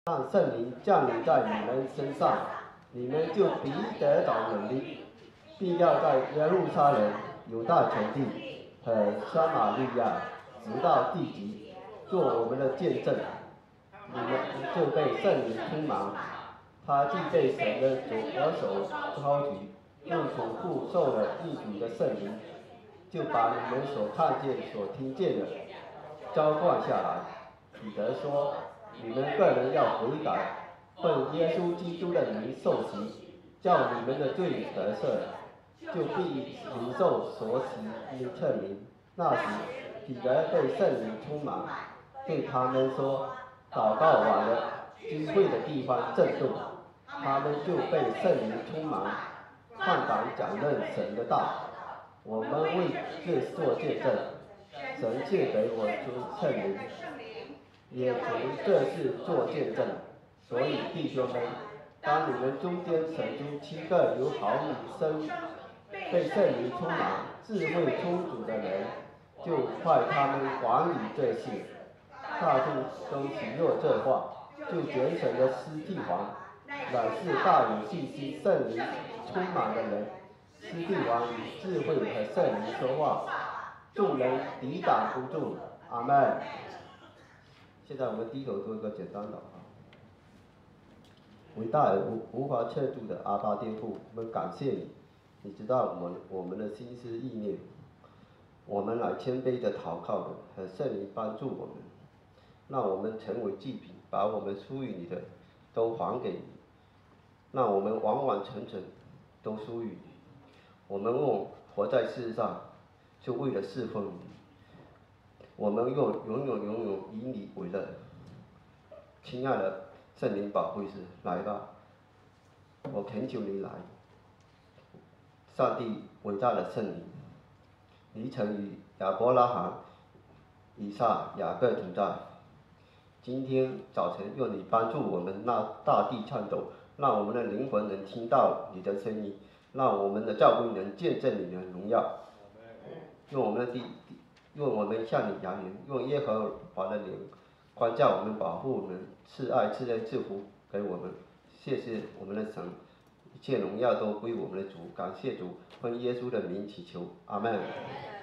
让圣灵降临在你们身上，你们就必得到能力，并要在耶路撒冷、犹大全地和撒玛利亚，直到地极，做我们的见证。你们就被圣灵充满，他既被神的左手高举，用从父受了应许的圣灵，就把你们所看见、所听见的浇灌下来。彼得说：“你们个人要悔改，奉耶稣基督的名受洗，叫你们的罪得赦，就必领受所洗的名。”那时，彼得被圣灵充满，对他们说：“祷告完了，聚会的地方震动，他们就被圣灵充满，放胆讲论神的道。我们为这做见证，神赐给我出圣灵，也从这事做见证。所以弟兄们，当你们中间选出7个有好名声、被圣灵充满、智慧充足的人，就派他们管理这事。”大众都许诺这话，就拣选了司提反，乃是大有信心、圣灵充满的人。司提反以智慧和圣灵说话，众人抵挡不住。阿门。现在我们低头做一个简单祷告。伟大而无法测度的阿爸天父，我们感谢你，你知道我们的心思意念，我们来谦卑的祷告的，和圣灵帮助我们，让我们成为祭品，把我们属于你的都还给你，让我们完完全全都属于你。我们活在世上，就为了侍奉你。我们永远以你为乐。亲爱的圣灵保惠师，来吧，我恳求你来。上帝伟大的圣灵，你曾与亚伯拉罕、以撒、雅各同在。今天早晨，愿你帮助我们，让大地颤抖，让我们的灵魂能听到你的声音，让我们的教会能见证你的荣耀。用我们向你扬言，用耶和华的灵关照我们，保护我们，赐爱、赐恩、赐福给我们。谢谢我们的神，一切荣耀都归我们的主。感谢主，奉耶稣的名祈求，阿门。